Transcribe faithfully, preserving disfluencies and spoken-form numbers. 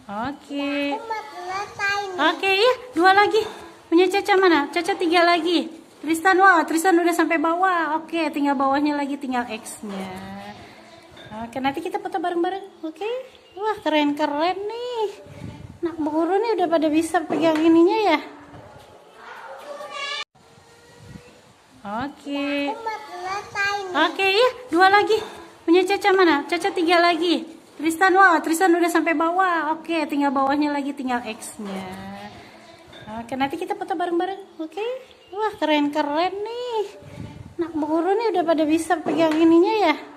Oke. Aku mau selesai nih. Oke, iya, dua lagi. Punya Caca mana? Caca tiga lagi. Tristan, wah, Tristan udah sampai bawah. Oke, tinggal bawahnya lagi, tinggal X-nya. Oke, nanti kita foto bareng-bareng. Oke. Wah, keren-keren nih. Nak guru nih udah pada bisa pegang ininya ya. Oke. Aku mau selesai nih. Oke, iya, dua lagi. Punya Caca mana? Caca tiga lagi. Tristan, wah, Tristan udah sampai bawah. Oke, tinggal bawahnya lagi, tinggal X-nya. Oke, nanti kita foto bareng-bareng. Oke. Wah, keren-keren nih. Nak guru nih udah pada bisa pegang ininya ya.